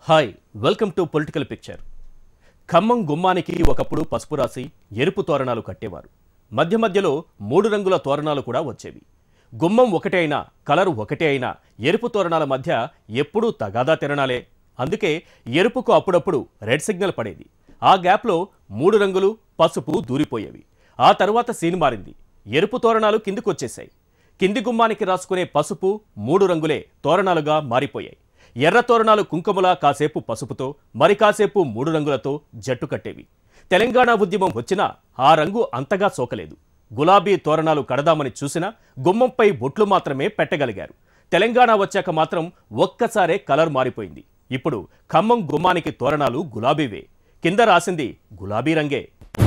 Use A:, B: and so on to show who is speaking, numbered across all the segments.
A: Hi welcome to political picture. Khammam గుమ్మానికి ఒకప్పుడు పసుపు రాసి ఎరుపు తోరణాలు కట్టేవారు. మధ్య మధ్యలో 3 రంగుల తోరణాలు కూడా వచ్చేవి. గుమ్మం ఒకటే అయినా కలర్ ఒకటే అయినా ఎరుపు తోరణాల మధ్య ఎప్పుడూ తగాదా తిరణాలే. అందుకే ఎరుపుకు అప్పుడప్పుడు రెడ్ సిగ్నల్ పడేది. ఆ గ్యాప్లో 3 రంగులు పసుపు దూరిపోయేవి. ఆ తర్వాత సీన్ మారింది. ఎరుపు తోరణాలు కిందికొచ్చేశాయి. కింది గుమ్మానికి రాసుకునే పసుపు 3 రంగులే తోరణాలుగా మారిపోయాయి. ఎర్ర తోరణాలు కుంకుమలా కాసేపు పసుపుతో, మరి కాసేపు 3 రంగులతో జట్టు కట్టేవి. తెలంగాణ ఉద్యమం వచ్చినా ఆ రంగు అంతగా సోకలేదు. గులాబీ తోరణాలు కడదామని చూసినా గుమ్మంపై బొట్లు మాత్రమే పెట్టగలిగారు. తెలంగాణ వచ్చాక మాత్రం ఒక్కసారే కలర్ మారిపోయింది. ఇప్పుడు ఖమ్మం గుమ్మానికి తోరణాలు గులాబీవే. కింద రాసింది గులాబీ రంగే.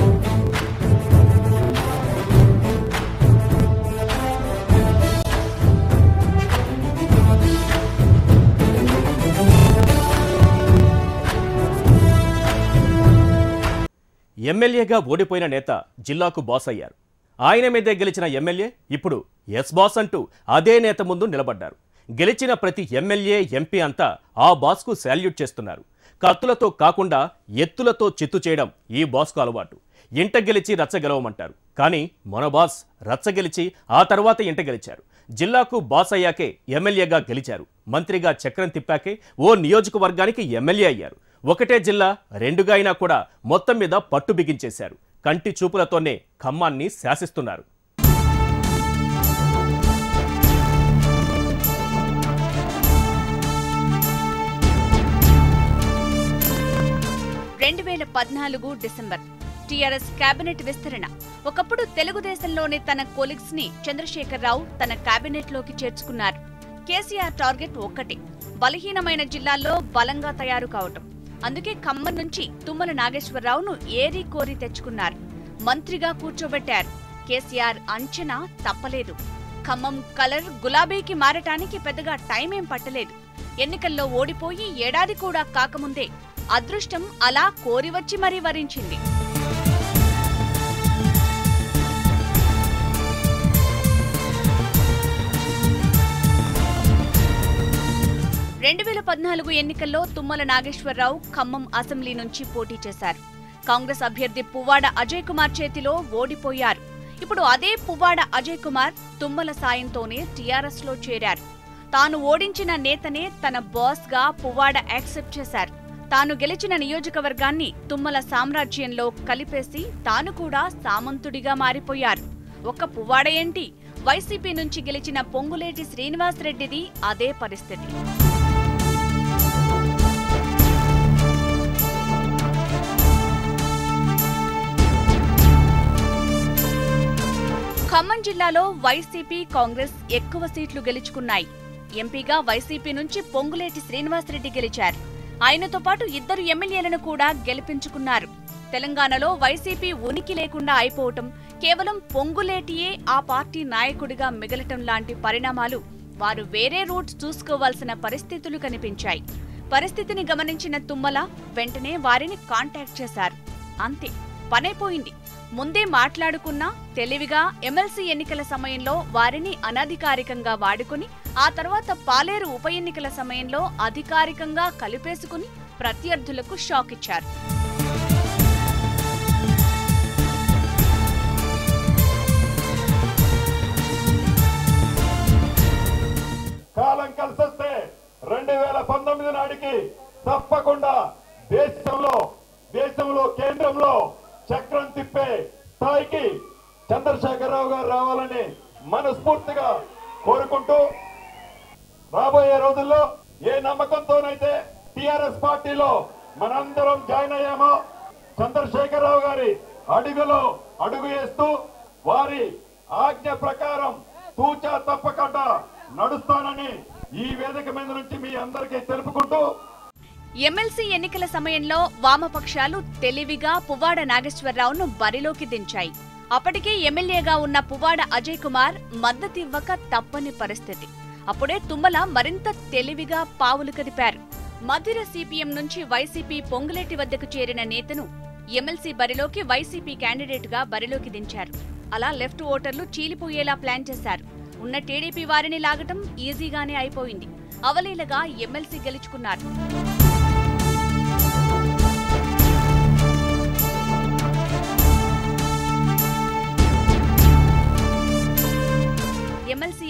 A: ఎమ్మెల్యేగా ఓడిపోయిన నేత జిల్లాకు బాస్ అయ్యారు. ఆయన మీదే గెలిచిన ఎమ్మెల్యే ఇప్పుడు ఎస్ బాస్ అంటూ అదే నేత ముందు నిలబడ్డారు. గెలిచిన ప్రతి ఎమ్మెల్యే ఎంపీ అంతా ఆ బాస్కు శాల్యూట్ చేస్తున్నారు. కత్తులతో కాకుండా ఎత్తులతో చిత్తు చేయడం ఈ బాస్కు అలవాటు. ఇంట గెలిచి రచ్చ గెలవమంటారు. కానీ మన బాస్ రచ్చ గెలిచి ఆ తర్వాత ఇంట గెలిచారు. జిల్లాకు బాస్ అయ్యాకే ఎమ్మెల్యేగా గెలిచారు. మంత్రిగా చక్రం తిప్పాకే ఓ నియోజకవర్గానికి ఎమ్మెల్యే అయ్యారు. ఒకటే జిల్లా రెండుగా అయినా కూడా మొత్తం మీద పట్టు బిగించేశారు. కంటి చూపులతోనే ఖమ్మాన్ని శాసిస్తున్నారు.
B: డిసెంబర్ టీఆర్ఎస్ కేబినెట్ విస్తరణ. ఒకప్పుడు తెలుగుదేశంలోని తన కొలీగ్స్ ని చంద్రశేఖరరావు తన కేబినెట్ లోకి చేర్చుకున్నారు. కేసీఆర్ టార్గెట్ ఒక్కటే, బలహీనమైన జిల్లాల్లో బలంగా తయారు కావటం. అందుకే ఖమ్మం నుంచి తుమ్మల నాగేశ్వరరావును ఏరి కోరి తెచ్చుకున్నారు. మంత్రిగా కూర్చోబెట్టారు. కేసీఆర్ అంచనా తప్పలేదు. ఖమ్మం కలర్ గులాబీకి మారటానికి పెద్దగా టైం ఏం పట్టలేదు. ఎన్నికల్లో ఓడిపోయి ఏడాది కూడా కాకముందే అదృష్టం అలా కోరివచ్చి మరీ వరించింది. ఎన్నికల్లో తుమ్మల నాగేశ్వరరావు ఖమ్మం అసెంబ్లీ నుంచి పోటీ చేశారు. కాంగ్రెస్ అభ్యర్థి పువ్వాడ అజయ్ కుమార్ చేతిలో ఓడిపోయారు. ఇప్పుడు అదే పువ్వాడ అజయ్ కుమార్ తుమ్మల సాయంతోనే టీఆర్ఎస్ లో చేరారు. తాను ఓడించిన నేతనే తన బాస్ గా పువ్వాడ యాక్సెప్ట్ చేశారు. తాను గెలిచిన నియోజకవర్గాన్ని తుమ్మల సామ్రాజ్యంలో కలిపేసి తాను కూడా సామంతుడిగా మారిపోయారు. ఒక్క పువ్వాడ ఏంటి, వైసీపీ నుంచి గెలిచిన పొంగులేటి శ్రీనివాసరెడ్డిది అదే పరిస్థితి. ఖమ్మం జిల్లాలో వైసీపీ కాంగ్రెస్ ఎక్కువ సీట్లు గెలుచుకున్నాయి. ఎంపీగా వైసీపీ నుంచి పొంగులేటి శ్రీనివాసరెడ్డి గెలిచారు. ఆయనతో పాటు 2 ఎమ్మెల్యేలను కూడా గెలిపించుకున్నారు. తెలంగాణలో వైసీపీ ఉనికి లేకుండా అయిపోవటం, కేవలం పొంగులేటియే ఆ పార్టీ నాయకుడిగా మిగలటం లాంటి పరిణామాలు వారు వేరే రూట్స్ చూసుకోవాల్సిన పరిస్థితులు కనిపించాయి. పరిస్థితిని గమనించిన తుమ్మల వెంటనే వారిని కాంటాక్ట్ చేశారు. అంతే, పనైపోయింది. ముందే మాట్లాడుకున్నా తెలివిగా ఎమ్మెల్సీ ఎన్నికల సమయంలో వారిని అనధికారికంగా వాడుకుని, ఆ తర్వాత పాలేరు ఉప ఎన్నికల సమయంలో అధికారికంగా కలిపేసుకుని ప్రత్యర్థులకు షాక్ ఇచ్చారు.
C: కాలం కలిసొస్తే 2019 నాటికి తప్పకుండా దేశంలో కేంద్రంలో చక్రం తిప్పే స్థాయికి చంద్రశేఖరరావు గారు రావాలని మనస్ఫూర్తిగా కోరుకుంటూ, రాబోయే రోజుల్లో ఏ నమ్మకంతోనైతే టిఆర్ఎస్ పార్టీలో మనందరం జాయిన్ అయ్యామో, చంద్రశేఖరరావు గారి అడుగులో అడుగు వేస్తూ వారి ఆజ్ఞ ప్రకారం తూచా తప్పకుండా నడుస్తానని ఈ వేదిక మీద నుంచి మీ అందరికీ తెలుపుకుంటూ,
B: ఎమ్మెల్సీ ఎన్నికల సమయంలో వామపక్షాలు తెలివిగా పువ్వాడ నాగేశ్వరరావును బరిలోకి దించాయి. అప్పటికే ఎమ్మెల్యేగా ఉన్న పువ్వాడ అజయ్ కుమార్ మద్దతివ్వక తప్పని పరిస్థితి. అప్పుడే తుమ్మల మరింత తెలివిగా పావులు కదిపారు. మధిర సిపిఎం నుంచి వైసీపీ పొంగులేటి వద్దకు చేరిన నేతను ఎమ్మెల్సీ బరిలోకి వైసీపీ క్యాండిడేట్గా బరిలోకి దించారు. అలా లెఫ్ట్ ఓటర్లు చీలిపోయేలా ప్లాన్ చేశారు. ఉన్న టీడీపీ వారిని లాగటం ఈజీగానే అయిపోయింది. అవలీలగా ఎమ్మెల్సీ గెలుచుకున్నారు.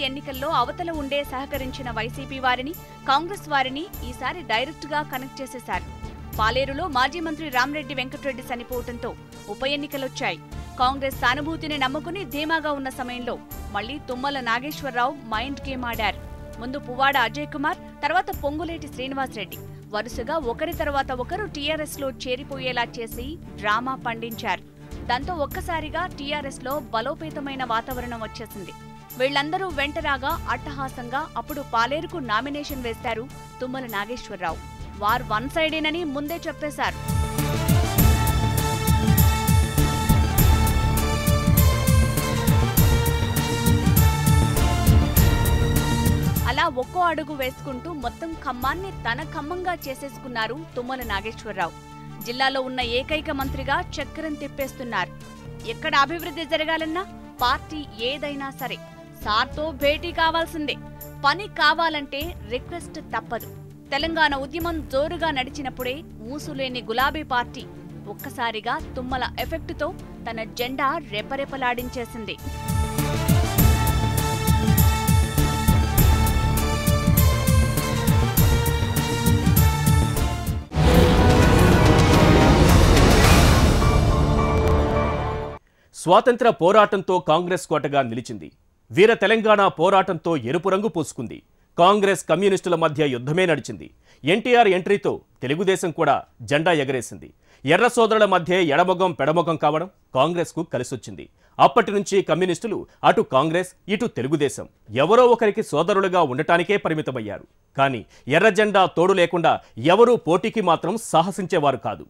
B: ఎన్నికల్లో అవతల ఉండే సహకరించిన వైసీపీ వారిని, కాంగ్రెస్ వారిని ఈసారి డైరెక్ట్ గా కనెక్ట్ చేసేశారు. పాలేరులో మాజీ మంత్రి రామరెడ్డి వెంకటరెడ్డి చనిపోవడంతో ఉప ఎన్నికలొచ్చాయి. కాంగ్రెస్ సానుభూతిని నమ్ముకుని ధీమాగా ఉన్న సమయంలో మళ్లీ తుమ్మల నాగేశ్వరరావు మైండ్ గేమ్ ఆడారు. ముందు పువ్వాడ అజయ్ కుమార్, తర్వాత పొంగులేటి శ్రీనివాసరెడ్డి వరుసగా ఒకరి తర్వాత ఒకరు టీఆర్ఎస్ లో చేరిపోయేలా చేసి డ్రామా పండించారు. దాంతో ఒక్కసారిగా టీఆర్ఎస్ లో బలోపేతమైన వాతావరణం వచ్చేసింది. వీళ్లందరూ వెంటరాగా అట్టహాసంగా అప్పుడు పాలేరుకు నామినేషన్ వేశారు తుమ్మల నాగేశ్వరరావు. వార్ వన్ సైడేనని ముందే చెప్పేశారు. అలా ఒక్కో అడుగు వేసుకుంటూ మొత్తం ఖమ్మాన్ని తన ఖమ్మంగా చేసేసుకున్నారు తుమ్మల నాగేశ్వరరావు. జిల్లాలో ఉన్న ఏకైక మంత్రిగా చక్రం తిప్పేస్తున్నారు. ఎక్కడ అభివృద్ధి జరగాలన్నా, పార్టీ ఏదైనా సరే సార్తో భేటీ కావాల్సిందే. పని కావాలంటే రిక్వెస్ట్ తప్పదు. తెలంగాణ ఉద్యమం జోరుగా నడిచినప్పుడే ఊసులేని గులాబీ పార్టీ ఒక్కసారిగా తుమ్మల ఎఫెక్టుతో తన జెండా రెపరెపలాడించేసింది.
A: స్వాతంత్ర పోరాటంతో కాంగ్రెస్ కోటగా నిలిచింది. వీర తెలంగాణ పోరాటంతో ఎరుపు రంగు పూసుకుంది. కాంగ్రెస్ కమ్యూనిస్టుల మధ్య యుద్ధమే నడిచింది. ఎన్టీఆర్ ఎంట్రీతో తెలుగుదేశం కూడా జెండా ఎగరేసింది. ఎర్ర సోదరుల మధ్య ఎడమొగం పెడమొగం కావడం కాంగ్రెస్కు కలిసొచ్చింది. అప్పటి నుంచి కమ్యూనిస్టులు అటు కాంగ్రెస్ ఇటు తెలుగుదేశం ఎవరో ఒకరికి సోదరులుగా ఉండటానికే పరిమితమయ్యారు. కానీ ఎర్ర జెండా తోడు లేకుండా ఎవరూ పోటీకి మాత్రం సాహసించేవారు కాదు.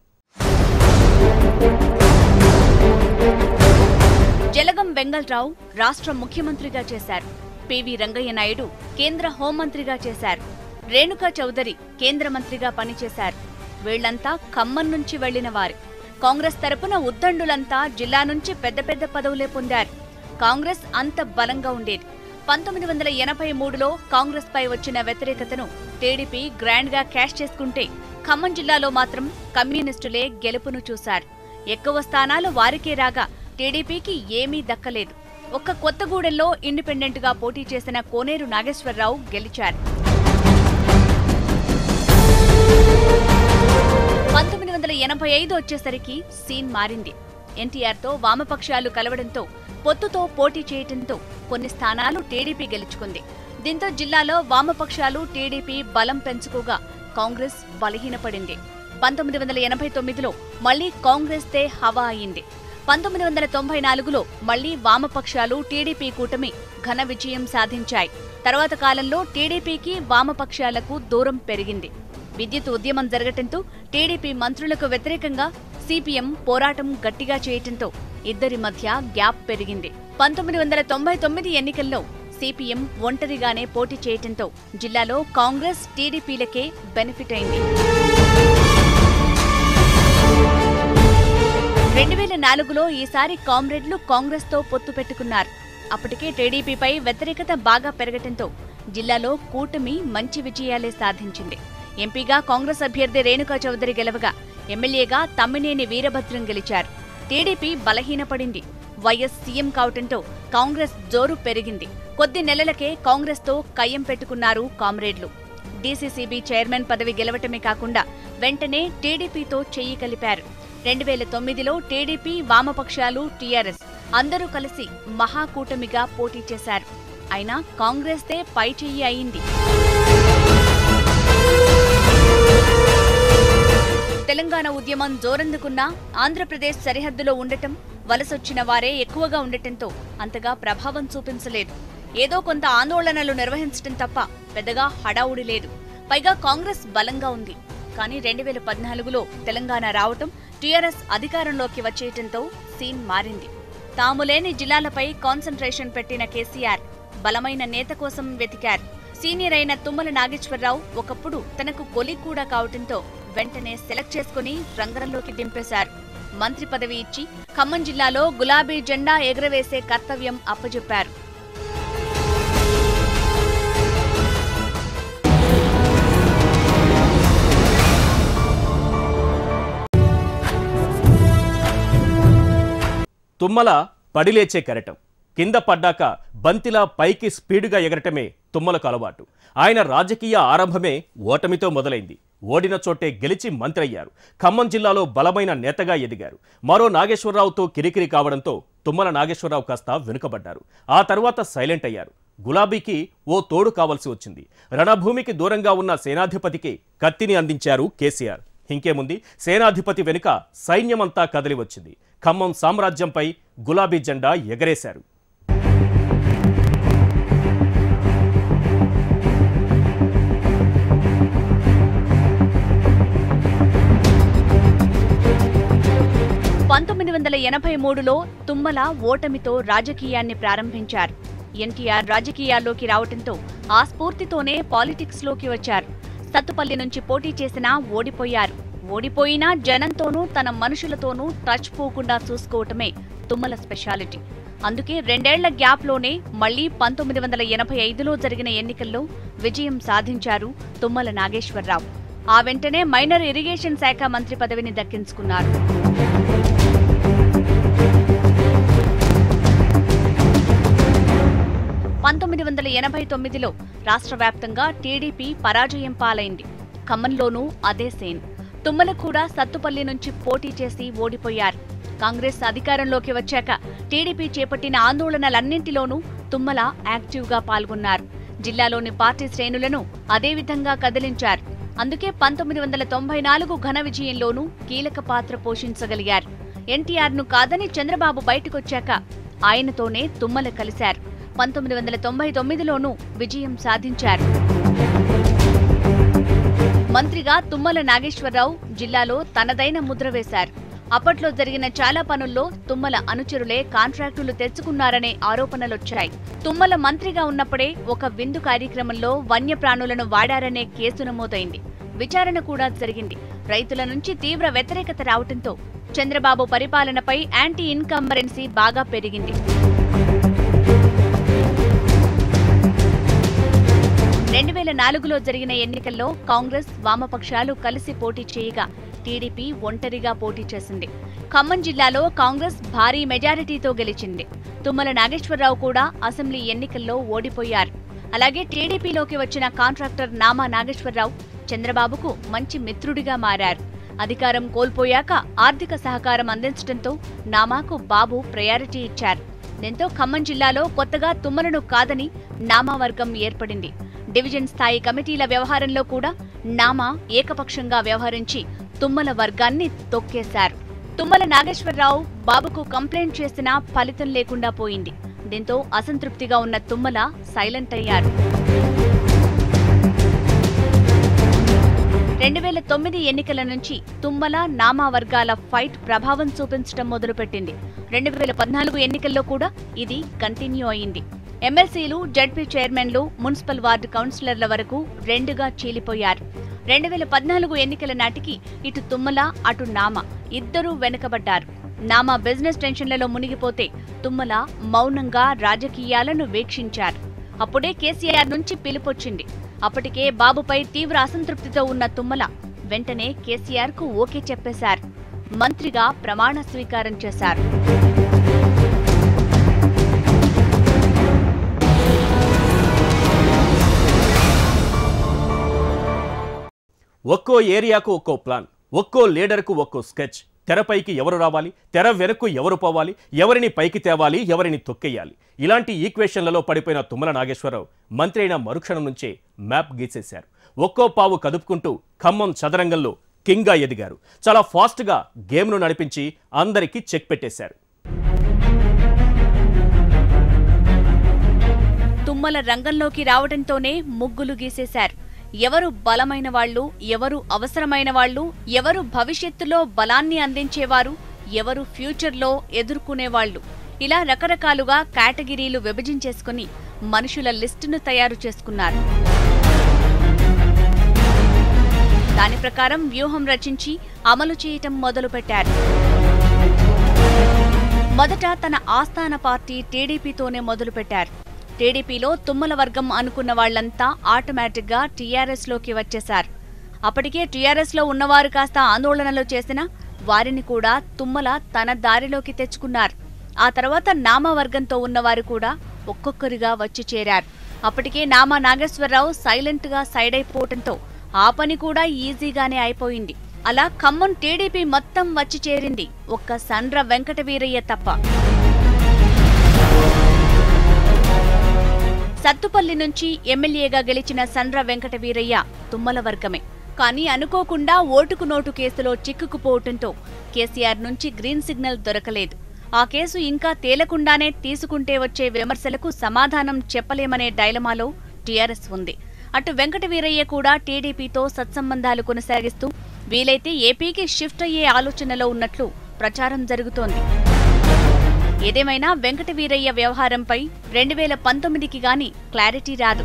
B: జలగం వెంగళరావు రాష్ట్ర ముఖ్యమంత్రిగా చేశారు. పివి రంగయ్య నాయుడు కేంద్ర హోంమంత్రిగా చేశారు. రేణుకా చౌదరి కేంద్ర మంత్రిగా పనిచేశారు. వీళ్లంతా ఖమ్మం నుంచి వెళ్లిన వారు. కాంగ్రెస్ తరపున ఉద్దండులంతా జిల్లా నుంచి పెద్ద పెద్ద పదవులే పొందారు. కాంగ్రెస్ అంత బలంగా ఉండేది. 1983లో కాంగ్రెస్ పై వచ్చిన వ్యతిరేకతను టీడీపీ గ్రాండ్ గా క్యాష్ చేసుకుంటే, ఖమ్మం జిల్లాలో మాత్రం కమ్యూనిస్టులే గెలుపును చూశారు. ఎక్కువ స్థానాలు వారికే రాగా టీడీపీకి ఏమీ దక్కలేదు. ఒక్క కొత్తగూడెంలో ఇండిపెండెంట్ గా పోటీ చేసిన కోనేరు నాగేశ్వరరావు గెలిచారు. 1985 వచ్చేసరికి సీన్ మారింది. ఎన్టీఆర్తో వామపక్షాలు కలవడంతో, పొత్తుతో పోటీ చేయడంతో కొన్ని స్థానాలు టీడీపీ గెలుచుకుంది. దీంతో జిల్లాలో వామపక్షాలు టీడీపీ బలం పెంచుకోగా కాంగ్రెస్ బలహీనపడింది. 1989లో మళ్లీ కాంగ్రెస్దే హవా అయింది. 1994లో మళ్లీ వామపక్షాలు టీడీపీ కూటమి ఘన విజయం సాధించాయి. తర్వాత కాలంలో టీడీపీకి వామపక్షాలకు దూరం పెరిగింది. విద్యుత్ ఉద్యమం జరగటంతో టీడీపీ మంత్రులకు వ్యతిరేకంగా సిపిఎం పోరాటం గట్టిగా చేయటంతో ఇద్దరి మధ్య గ్యాప్ పెరిగింది. 1999 ఎన్నికల్లో సిపిఎం ఒంటరిగానే పోటీ చేయటంతో జిల్లాలో కాంగ్రెస్ టీడీపీలకే బెనిఫిట్ అయింది. 2004లో ఈసారి కామ్రేడ్లు కాంగ్రెస్తో పొత్తు పెట్టుకున్నారు. అప్పటికే టీడీపీపై వ్యతిరేకత బాగా పెరగటంతో జిల్లాలో కూటమి మంచి విజయాలే సాధించింది. ఎంపీగా కాంగ్రెస్ అభ్యర్థి రేణుకా చౌదరి గెలవగా, ఎమ్మెల్యేగా తమ్మినేని వీరభద్రం గెలిచారు. టీడీపీ బలహీనపడింది. వైఎస్ సీఎం కావటంతో కాంగ్రెస్ జోరు పెరిగింది. కొద్ది నెలలకే కాంగ్రెస్తో కయ్యం పెట్టుకున్నారు కామ్రేడ్లు. డీసీసీబీ చైర్మన్ పదవి గెలవటమే కాకుండా వెంటనే టీడీపీతో చెయ్యి కలిపారు. 2009లో టీడీపీ, వామపక్షాలు, టీఆర్ఎస్ అందరూ కలిసి మహాకూటమిగా పోటీ చేశారు. అయినా కాంగ్రెస్దే పై చెయ్యి అయింది. తెలంగాణ ఉద్యమం జోరందుకున్నా ఆంధ్రప్రదేశ్ సరిహద్దులో ఉండటం, వలసొచ్చిన వారే ఎక్కువగా ఉండటంతో అంతగా ప్రభావం చూపించలేదు. ఏదో కొంత ఆందోళనలు నిర్వహించడం తప్ప పెద్దగా హడావుడి లేదు. పైగా కాంగ్రెస్ బలంగా ఉంది. కానీ 2014లో తెలంగాణ రావటం, టీఆర్ఎస్ అధికారంలోకి వచ్చేయటంతో సీన్ మారింది. తాము లేని జిల్లాలపై కాన్సంట్రేషన్ పెట్టిన కేసీఆర్ బలమైన నేత కోసం వెతికారు. సీనియర్ అయిన తుమ్మల నాగేశ్వరరావు ఒకప్పుడు తనకు కొలీగ్ కూడా కావటంతో వెంటనే సెలెక్ట్ చేసుకుని రంగంలోకి దింపేశారు. మంత్రి పదవి ఇచ్చి ఖమ్మం జిల్లాలో గులాబీ జెండా ఎగరవేసే కర్తవ్యం అప్పజెప్పారు.
A: తుమ్మల పడిలేచే కెరటం. కింద పడ్డాక బంతిలా పైకి స్పీడుగా ఎగరటమే తుమ్మలకు అలవాటు. ఆయన రాజకీయ ఆరంభమే ఓటమితో మొదలైంది. ఓడిన చోటే గెలిచి మంత్రి అయ్యారు. ఖమ్మం జిల్లాలో బలమైన నేతగా ఎదిగారు. మరో నాగేశ్వరరావుతో కిరికిరి కావడంతో తుమ్మల నాగేశ్వరరావు కాస్త వెనుకబడ్డారు. ఆ తర్వాత సైలెంట్ అయ్యారు. గులాబీకి ఓ తోడు కావాల్సి వచ్చింది. రణభూమికి దూరంగా ఉన్న సేనాధిపతికి కత్తిని అందించారు కేసీఆర్. ఇంకేముంది, సేనాధిపతి వెనుక సైన్యమంతా కదిలి వచ్చింది. ఖమ్మం సామ్రాజ్యంపై గులాబీ జెండా ఎగరేశారు.
B: లో తుమ్మల ఓటమితో రాజకీయాన్ని ప్రారంభించారు. ఎన్టీఆర్ రాజకీయాల్లోకి రావడంతో ఆ స్ఫూర్తితోనే పాలిటిక్స్లోకి వచ్చారు. సత్తుపల్లి నుంచి పోటీ చేసినా ఓడిపోయారు. ఓడిపోయినా జనంతోనూ తన మనుషులతోనూ టచ్ పోకుండా చూసుకోవటమే తుమ్మల స్పెషాలిటీ. అందుకే 2 ఏళ్ల గ్యాప్లోనే మళ్లీ 1985లో జరిగిన ఎన్నికల్లో విజయం సాధించారు తుమ్మల నాగేశ్వరరావు. ఆ వెంటనే మైనర్ ఇరిగేషన్ శాఖ మంత్రి పదవిని దక్కించుకున్నారు. 1989లో రాష్ట్ర వ్యాప్తంగా టీడీపీ పరాజయం పాలైంది. ఖమ్మంలోనూ అదే సేన్. తుమ్మల కూడా సత్తుపల్లి నుంచి పోటీ చేసి ఓడిపోయారు. కాంగ్రెస్ అధికారంలోకి వచ్చాక టీడీపీ చేపట్టిన ఆందోళనలన్నింటిలోనూ తుమ్మల యాక్టివ్గా పాల్గొన్నారు. జిల్లాలోని పార్టీ శ్రేణులను అదేవిధంగా కదిలించారు. అందుకే 1994 ఘన విజయంలోనూ కీలక పాత్ర పోషించగలిగారు. ఎన్టీఆర్ను కాదని చంద్రబాబు బయటకొచ్చాక ఆయనతోనే తుమ్మల కలిశారు. 1999లోనూ విజయం సాధించారు. మంత్రిగా తుమ్మల నాగేశ్వరరావు జిల్లాలో తనదైన ముద్ర వేశారు. అప్పట్లో జరిగిన చాలా పనుల్లో తుమ్మల అనుచరులే కాంట్రాక్టులు తెచ్చుకున్నారనే ఆరోపణలొచ్చాయి. తుమ్మల మంత్రిగా ఉన్నప్పుడే ఒక విందు కార్యక్రమంలో వన్యప్రాణులను వాడారనే కేసు నమోదైంది. విచారణ కూడా జరిగింది. రైతుల నుంచి తీవ్ర వ్యతిరేకత రావడంతో చంద్రబాబు పరిపాలనపై యాంటీ ఇన్కంబరెన్సీ బాగా పెరిగింది. 2004లో జరిగిన ఎన్నికల్లో కాంగ్రెస్ వామపక్షాలు కలిసి పోటీ చేయగా టీడీపీ ఒంటరిగా పోటీ చేసింది. ఖమ్మం జిల్లాలో కాంగ్రెస్ భారీ మెజారిటీతో గెలిచింది. తుమ్మల నాగేశ్వరరావు కూడా అసెంబ్లీ ఎన్నికల్లో ఓడిపోయారు. అలాగే టీడీపీలోకి వచ్చిన కాంట్రాక్టర్ నామా నాగేశ్వరరావు చంద్రబాబుకు మంచి మిత్రుడిగా మారారు. అధికారం కోల్పోయాక ఆర్థిక సహకారం అందించడంతో నామాకు బాబు ప్రయారిటీ ఇచ్చారు. దీంతో ఖమ్మం జిల్లాలో కొత్తగా తుమ్మలను కాదని నామా వర్గం ఏర్పడింది. డివిజన్ స్థాయి కమిటీల వ్యవహారంలో కూడా నామా ఏకపక్షంగా వ్యవహరించి తుమ్మల వర్గాన్ని తొక్కేశారు. తుమ్మల నాగేశ్వరరావు బాబుకు కంప్లైంట్ చేసినా ఫలితం లేకుండా పోయింది. దీంతో అసంతృప్తిగా ఉన్న తుమ్మల సైలెంట్ అయ్యారు. 2009 ఎన్నికల నుంచి తుమ్మల నామా వర్గాల ఫైట్ ప్రభావం చూపించడం మొదలుపెట్టింది. 2014 ఎన్నికల్లో కూడా ఇది కంటిన్యూ అయింది. ఎమ్మెల్సీలు, జడ్పీ చైర్మన్లు, మున్సిపల్ వార్డు కౌన్సిలర్ల వరకు 2గా చీలిపోయారు. 2014 ఎన్నికల నాటికి ఇటు తుమ్మల, అటు నామా ఇద్దరూ వెనుకబడ్డారు. నామా బిజినెస్ టెన్షన్లలో మునిగిపోతే తుమ్మల మౌనంగా రాజకీయాలను వీక్షించారు. అప్పుడే కేసీఆర్ నుంచి పిలుపొచ్చింది. అప్పటికే బాబుపై తీవ్ర అసంతృప్తితో ఉన్న తుమ్మల వెంటనే కేసీఆర్కు ఓకే చెప్పేశారు. మంత్రిగా ప్రమాణ స్వీకారం చేశారు.
A: ఒక్కో ఏరియాకు ఒక్కో ప్లాన్, ఒక్కో లీడర్కు ఒక్కో స్కెచ్. తెరపైకి ఎవరు రావాలి, తెర వెనక్కు ఎవరు పోవాలి, ఎవరిని పైకి తేవాలి, ఎవరిని తొక్కేయాలి, ఇలాంటి ఈక్వేషన్లలో పడిపోయిన తుమ్మల నాగేశ్వరరావు మంత్రి అయిన మరుక్షణం నుంచే మ్యాప్ గీసేశారు. ఒక్కో పావు కదుపుకుంటూ ఖమ్మం చదరంగంలో కింగ్గా ఎదిగారు. చాలా ఫాస్ట్గా గేమ్ను నడిపించి అందరికీ చెక్ పెట్టేశారు.
B: తుమ్మల రంగంలోకి రావడంతోనే ముగ్గులు గీసేశారు. ఎవరు బలమైన వాళ్ళు, ఎవరు అవసరమైన వాళ్ళు, ఎవరు భవిష్యత్తులో బలాన్ని అందించేవారు, ఎవరు ఫ్యూచర్లో ఎదుర్కొనేవాళ్లు, ఇలా రకరకాలుగా కేటగిరీలు విభజించేసుకుని మనుషుల లిస్టును తయారు చేసుకున్నారు. దాని ప్రకారం వ్యూహం రచించి అమలు చేయటం మొదలుపెట్టారు. మొదట తన ఆస్థాన పార్టీ టీడీపీతోనే మొదలుపెట్టారు. టీడీపీలో తుమ్మల వర్గం అనుకున్న వాళ్లంతా ఆటోమేటిక్గా టీఆర్ఎస్లోకి వచ్చేశారు. అప్పటికే టీఆర్ఎస్లో ఉన్నవారు కాస్త ఆందోళనలు చేసినా వారిని కూడా తుమ్మల తన దారిలోకి తెచ్చుకున్నారు. ఆ తర్వాత నామవర్గంతో ఉన్నవారు కూడా ఒక్కొక్కరుగా వచ్చి చేరారు. అప్పటికే నామా నాగేశ్వరరావు సైలెంట్ గా సైడ్ అయిపోవడంతో ఆ పని కూడా ఈజీగానే అయిపోయింది. అలా ఖమ్మం టీడీపీ మొత్తం వచ్చి చేరింది, ఒక్క సండ్ర వెంకటవీరయ్య తప్ప. సత్తుపల్లి నుంచి ఎమ్మెల్యేగా గెలిచిన సండ్ర వెంకటవీరయ్య తుమ్మల వర్గమే. కానీ అనుకోకుండా ఓటుకు నోటు కేసులో చిక్కుకుపోవటంతో కేసీఆర్ నుంచి గ్రీన్ సిగ్నల్ దొరకలేదు. ఆ కేసు ఇంకా తేలకుండానే తీసుకుంటే వచ్చే విమర్శలకు సమాధానం చెప్పలేమనే డైలమాలో టీఆర్ఎస్ ఉంది. అటు వెంకటవీరయ్య కూడా టీడీపీతో సత్సంబంధాలు కొనసాగిస్తూ వీలైతే ఏపీకి షిఫ్ట్ అయ్యే ఆలోచనలో ఉన్నట్లు ప్రచారం జరుగుతోంది. ఏదేమైనా వెంకటవీరయ్య వ్యవహారంపై 2019కి గాని క్లారిటీ రాదు.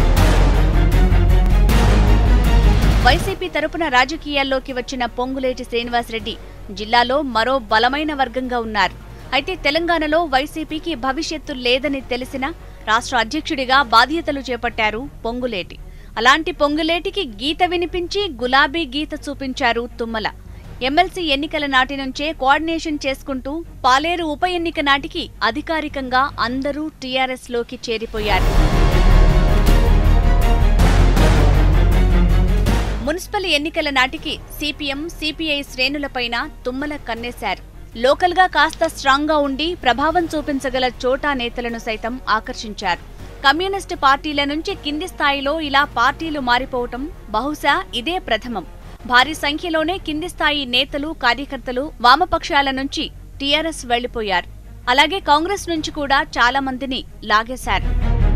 B: వైసీపీ తరపున రాజకీయాల్లోకి వచ్చిన పొంగులేటి శ్రీనివాసరెడ్డి జిల్లాలో మరో బలమైన వర్గంగా ఉన్నారు. అయితే తెలంగాణలో వైసీపీకి భవిష్యత్తు లేదని తెలిసినా రాష్ట్ర అధ్యక్షుడిగా బాధ్యతలు చేపట్టారు పొంగులేటి. అలాంటి పొంగులేటికి గీత వినిపించి గులాబీ గీత చూపించారు తుమ్మల. ఎమ్మెల్సీ ఎన్నికల నాటి నుంచే కోఆర్డినేషన్ చేసుకుంటూ పాలేరు ఉప ఎన్నిక నాటికి అధికారికంగా అందరూ టీఆర్ఎస్ లోకి చేరిపోయారు. మున్సిపల్ ఎన్నికల నాటికి సిపిఎం, సిపిఐ శ్రేణులపైన తుమ్మల కన్నేశారు. లోకల్గా కాస్త స్ట్రాంగ్గా ఉండి ప్రభావం చూపించగల చోటా నేతలను సైతం ఆకర్షించారు. కమ్యూనిస్టు పార్టీల నుంచి కింది స్థాయిలో ఇలా పార్టీలు మారిపోవటం బహుశా ఇదే ప్రథమం. భారీ సంఖ్యలోనే కింది స్థాయి నేతలు, కార్యకర్తలు వామపక్షాల నుంచి టీఆర్ఎస్ వెళ్లిపోయారు. అలాగే కాంగ్రెస్ నుంచి కూడా చాలా మందిని లాగేశారు.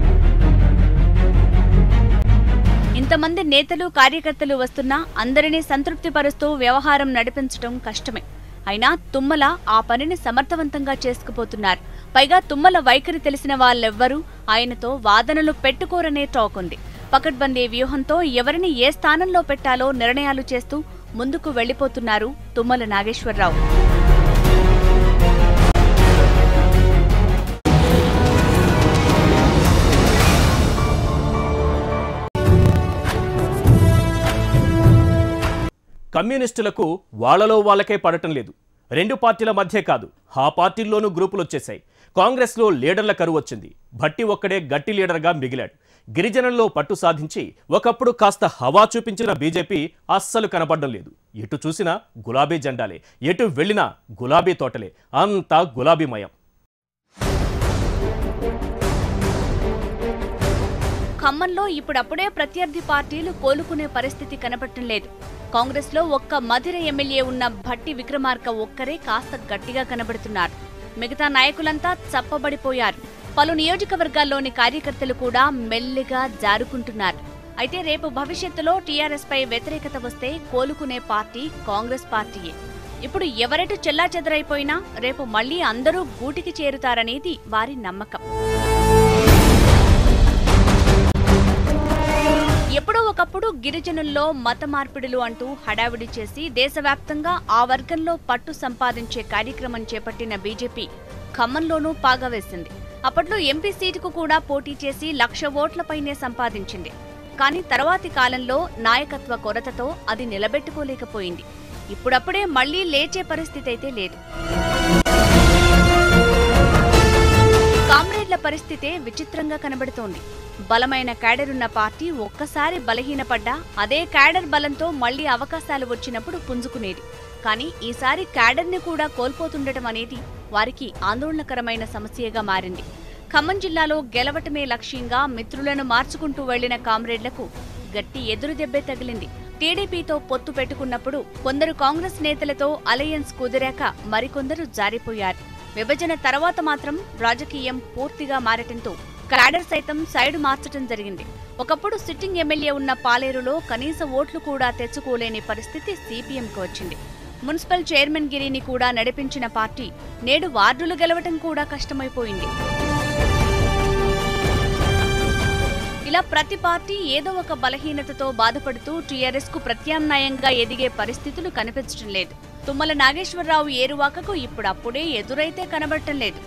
B: ఇంతమంది నేతలు, కార్యకర్తలు వస్తున్నా అందరినీ సంతృప్తిపరుస్తూ వ్యవహారం నడిపించడం కష్టమే. అయినా తుమ్మల ఆ పనిని సమర్థవంతంగా చేసుకుపోతున్నారు. పైగా తుమ్మల వైఖరి తెలిసిన వాళ్ళెవ్వరూ ఆయనతో వాదనలు పెట్టుకోరనే టాక్ ఉంది. పకడ్బందీ వ్యూహంతో ఎవరిని ఏ స్థానంలో పెట్టాలో నిర్ణయాలు చేస్తూ ముందుకు వెళ్లిపోతున్నారు తుమ్మల నాగేశ్వరరావు.
A: కమ్యూనిస్టులకు వాళ్లలో వాళ్ళకే పడటం లేదు. రెండు పార్టీల మధ్య కాదు, ఆ పార్టీల్లోనూ గ్రూపులు వచ్చేశాయి. కాంగ్రెస్లో లీడర్ల కరువు వచ్చింది. భట్టి ఒక్కడే గట్టి లీడర్గా మిగిలాడు. గిరిజనుల్లో పట్టు సాధించి ఒకప్పుడు కాస్త హవా చూపించిన బీజేపీ అస్సలు కనపడడం లేదు. ఎటు చూసినా గులాబీ జెండాలే, ఎటు వెళ్ళినా గులాబీ తోటలే, అంతా గులాబీమయం.
B: ఖమ్మంలో ఇప్పుడప్పుడే ప్రత్యర్థి పార్టీలు కోలుకునే పరిస్థితి కనపడటం లేదు. కాంగ్రెస్లో ఒక్క మధిర ఎమ్మెల్యే ఉన్న భట్టి విక్రమార్క ఒక్కరే కాస్త గట్టిగా కనబడుతున్నారు. మిగతా నాయకులంతా చప్పబడిపోయారు. పలు నియోజకవర్గాల్లోని కార్యకర్తలు కూడా మెల్లిగా జారుకుంటున్నారు. అయితే రేపు భవిష్యత్తులో టీఆర్ఎస్ పై వ్యతిరేకత వస్తే కోలుకునే పార్టీ కాంగ్రెస్ పార్టీయే. ఇప్పుడు ఎవరెటు చెల్లాచెదరైపోయినా రేపు మళ్లీ అందరూ గూటికి చేరుతారనేది వారి నమ్మకం. ఎప్పుడో ఒకప్పుడు గిరిజనుల్లో మత మార్పిడులు అంటూ హడావిడి చేసి దేశవ్యాప్తంగా ఆ వర్గంలో పట్టు సంపాదించే కార్యక్రమం చేపట్టిన బీజేపీ ఖమ్మంలోనూ పాగా వేసింది. అప్పట్లో ఎంపీ సీటుకు కూడా పోటీ చేసి 1,00,000 ఓట్లపైనే సంపాదించింది. కానీ తర్వాతి కాలంలో నాయకత్వ కొరతతో అది నిలబెట్టుకోలేకపోయింది. ఇప్పుడప్పుడే మళ్లీ లేచే పరిస్థితి అయితే లేదు. కామ్రేడ్ల పరిస్థితే విచిత్రంగా కనబడుతోంది. బలమైన క్యాడరున్న పార్టీ ఒక్కసారి బలహీనపడ్డా అదే క్యాడర్ బలంతో మళ్లీ అవకాశాలు వచ్చినప్పుడు పుంజుకునేది. కానీ ఈసారి క్యాడర్ని కూడా కోల్పోతుండటం అనేది వారికి ఆందోళనకరమైన సమస్యగా మారింది. ఖమ్మం జిల్లాలో గెలవటమే లక్ష్యంగా మిత్రులను మార్చుకుంటూ వెళ్లిన కామ్రేడ్లకు గట్టి ఎదురుదెబ్బే తగిలింది. టీడీపీతో పొత్తు పెట్టుకున్నప్పుడు కొందరు కాంగ్రెస్ నేతలతో అలయన్స్ కుదిరాక మరికొందరు జారిపోయారు. విభజన తర్వాత మాత్రం రాజకీయం పూర్తిగా మారటంతో క్యాడర్ సైతం సైడు మార్చటం జరిగింది. ఒకప్పుడు సిట్టింగ్ ఎమ్మెల్యే ఉన్న పాలేరులో కనీస ఓట్లు కూడా తెచ్చుకోలేని పరిస్థితి సిపిఎంకు వచ్చింది. మున్సిపల్ చైర్మన్ గిరిని కూడా నడిపించిన పార్టీ నేడు వార్డులు గెలవటం కూడా కష్టమైపోయింది. ఇలా ప్రతి పార్టీ ఏదో ఒక బలహీనతతో బాధపడుతూ టీఆర్ఎస్ కు ప్రత్యామ్నాయంగా ఎదిగే పరిస్థితులు కనిపించడం లేదు. తుమ్మల నాగేశ్వరరావు ఏరువాకకు ఇప్పుడప్పుడే ఎదురైతే కనబడటం లేదు.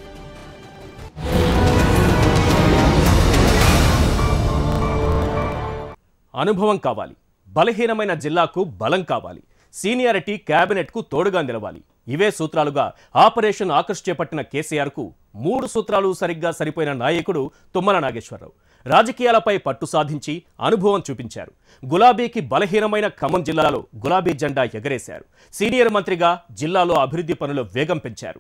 A: అనుభవం కావాలి, బలహీనమైన జిల్లాకు బలం కావాలి. సీనియారిటీ కేబినెట్కు తోడుగా నిలవాలి. ఇవే సూత్రాలుగా ఆపరేషన్ ఆకర్ష్ చేపట్టిన కేసీఆర్కు 3 సూత్రాలు సరిగ్గా సరిపోయిన నాయకుడు తుమ్మల నాగేశ్వరరావు. రాజకీయాలపై పట్టు సాధించి అనుభవం చూపించారు. గులాబీకి బలహీనమైన ఖమ్మం జిల్లాలో గులాబీ జెండా ఎగరేశారు. సీనియర్ మంత్రిగా జిల్లాలో అభివృద్ధి పనులు వేగం పెంచారు.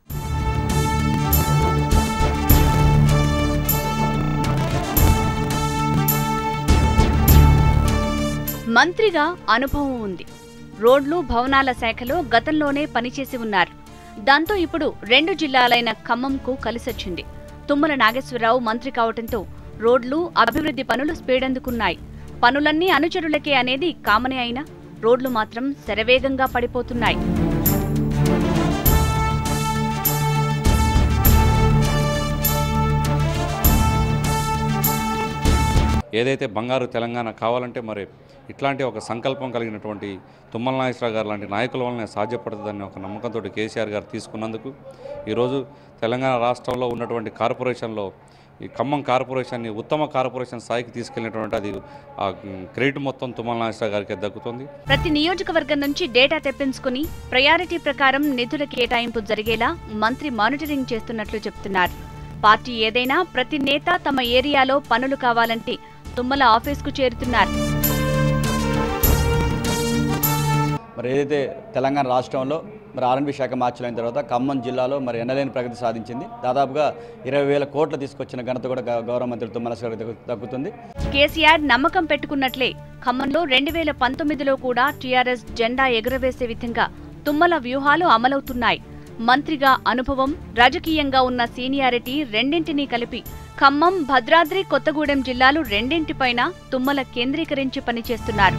B: మంత్రిగా అనుభవం ఉంది. రోడ్లు, భవనాల శాఖలో గతంలోనే పనిచేసి ఉన్నారు. దాంతో ఇప్పుడు 2 జిల్లాలైన ఖమ్మంకు కలిసొచ్చింది. తుమ్మల నాగేశ్వరరావు మంత్రి కావడంతో రోడ్లు, అభివృద్ధి పనులు స్పీడందుకున్నాయి. పనులన్నీ అనుచరులకే అనేది కామనే అయినా రోడ్లు మాత్రం శరవేగంగా పడిపోతున్నాయి.
D: ఏదైతే బంగారు తెలంగాణ కావాలంటే మరి ఇట్లాంటి ఒక సంకల్పం కలిగినటువంటి తుమ్మల నాగేశ్వరరావు గారు లాంటి నాయకుల వల్లనే సాధ్యపడుతుందని ఒక నమ్మకంతో కేసీఆర్ గారు తీసుకున్నందుకు ఈరోజు తెలంగాణ రాష్ట్రంలో ఉన్నటువంటి కార్పొరేషన్లో ఈ ఖమ్మం కార్పొరేషన్ని ఉత్తమ కార్పొరేషన్ స్థాయికి తీసుకెళ్లినటువంటి అది ఆ క్రెడిట్ మొత్తం తుమ్మల నాగేశ్వరరావు గారికి దక్కుతుంది.
B: ప్రతి నియోజకవర్గం నుంచి డేటా తెప్పించుకుని ప్రయారిటీ ప్రకారం నిధుల కేటాయింపు జరిగేలా మంత్రి మానిటరింగ్ చేస్తున్నట్లు చెప్తున్నారు. పార్టీ ఏదైనా ప్రతి నేత తమ ఏరియాలో పనులు కావాలంటే తుమ్మల ఆఫీస్కు చేరుతున్నారు.
E: మరి ఏదైతే తెలంగాణ రాష్ట్రంలో మరి R&B శాఖ మార్చలైన తర్వాత ఖమ్మం జిల్లాలో మరి ఎన్నలేని ప్రగతి సాధించింది. దాదాపుగా 20,000 కోట్లు తీసుకొచ్చిన ఘనత కూడా గౌరవ మంత్రి తుమ్మల గారికి దక్కుతుంది.
B: కేసీఆర్ నమ్మకం పెట్టుకున్నట్లే ఖమ్మంలో 2019లో కూడా టీఆర్ఎస్ జెండా ఎగురవేసే విధంగా తుమ్మల వ్యూహాలు అమలవుతున్నాయి. మంత్రిగా అనుభవం, రాజకీయంగా ఉన్న సీనియారిటీ రెండింటినీ కలిపి ఖమ్మం, భద్రాద్రి కొత్తగూడెం జిల్లాలు రెండింటిపైన తుమ్మల కేంద్రీకరించి పనిచేస్తున్నారు.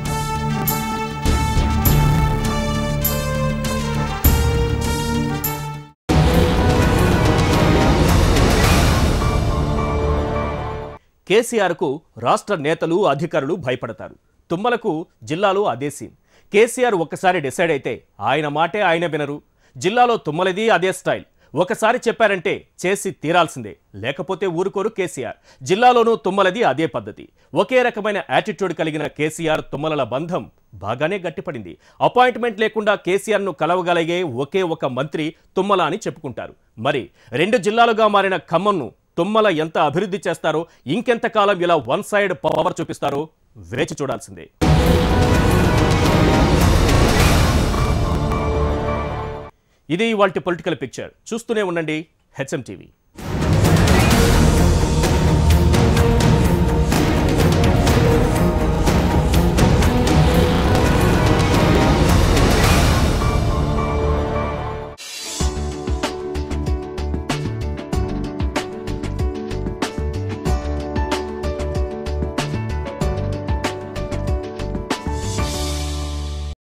A: కేసీఆర్కు రాష్ట్ర నేతలు, అధికారులు భయపడతారు. తుమ్మలకు జిల్లాలో అదే సీన్. కేసీఆర్ ఒక్కసారి డిసైడ్ అయితే ఆయన మాటే ఆయన వినరు. జిల్లాలో తుమ్మలది అదే స్టైల్. ఒకసారి చెప్పారంటే చేసి తీరాల్సిందే, లేకపోతే ఊరుకోరు కేసీఆర్. జిల్లాలోనూ తుమ్మలది అదే పద్ధతి. ఒకే రకమైన యాటిట్యూడ్ కలిగిన కేసీఆర్ తుమ్మలల బంధం బాగానే గట్టిపడింది. అపాయింట్మెంట్ లేకుండా కేసీఆర్ను కలవగలిగే ఒకే ఒక మంత్రి తుమ్మల అని చెప్పుకుంటారు. మరి 2 జిల్లాలుగా మారిన ఖమ్మంను తుమ్మల ఎంత అభివృద్ధి చేస్తారో, ఇంకెంతకాలం ఇలా వన్ సైడ్ పవర్ చూపిస్తారో వేచి చూడాల్సిందే. ఇది ఇవాల్టి పొలిటికల్ పిక్చర్. చూస్తూనే ఉండండి HM TV.